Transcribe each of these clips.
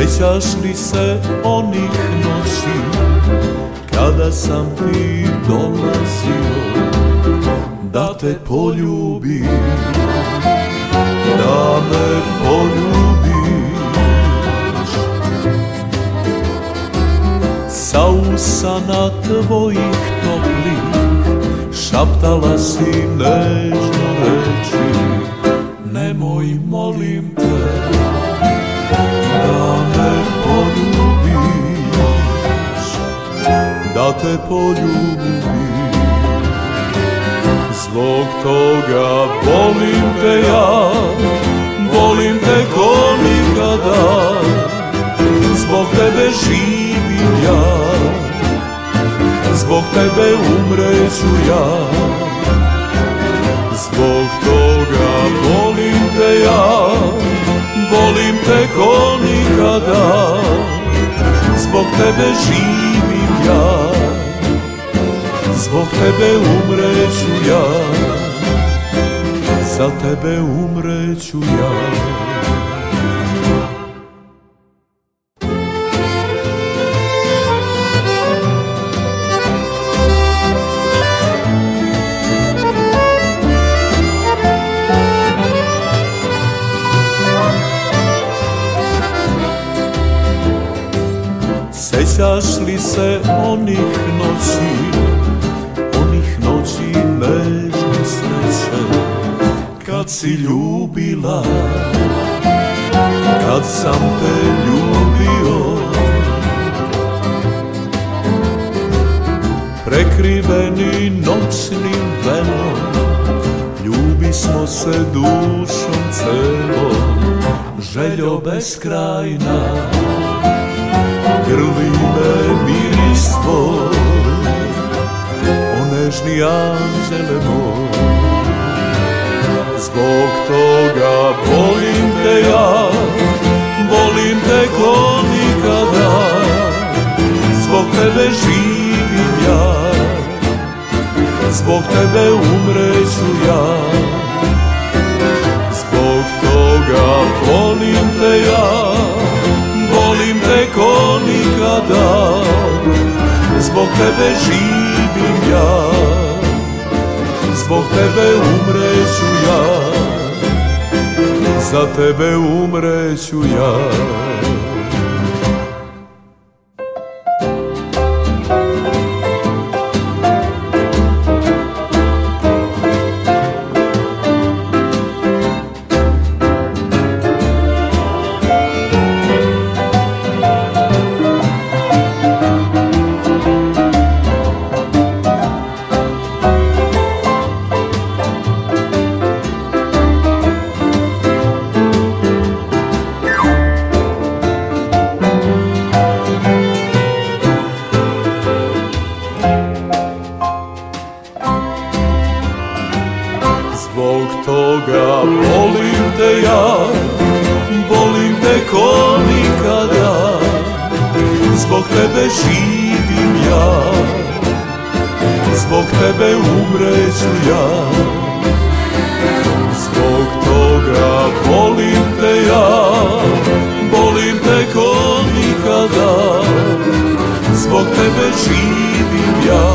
Sećaš li se onih noći kada sam ti dolazio da te poljubim, da me poljubiš? Sa usana tvojih toplih šaptala si nežno reči, nemoj molim te da me poljubiš, da te poljubim. Zbog toga volim te ja, volim te ko nikada, zbog tebe živim ja, zbog tebe umreću ja. Zbog toga volim te ja, volim te ko nikada, zbog tebe živim ja, zbog tebe umreću ja, za tebe umreću ja. Sećaš li se onih noći nežne sreće, kad si ljubila, kad sam te ljubio? Prekriveni noćnim velom, ljubismo se dušom celom, željo beskrajna, grli me miris tvoj, o nežni anđele moj. Zbog toga volim te ja, volim te ko nikada, zbog tebe živim ja, zbog tebe umreću ja. Zbog toga volim te ja, volim te ko nikada, zbog tebe živim ja, zbog tebe umreću ja, za tebe umreću ja. Zbog toga volim te ja, volim te ko nikada, zbog tebe živim ja, zbog tebe umreću ja. Zbog toga volim te ja, volim te ko nikada, zbog tebe živim ja,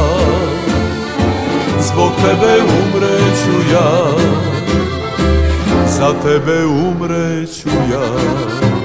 zbog tebe umreću ja, za tebe umreću ja.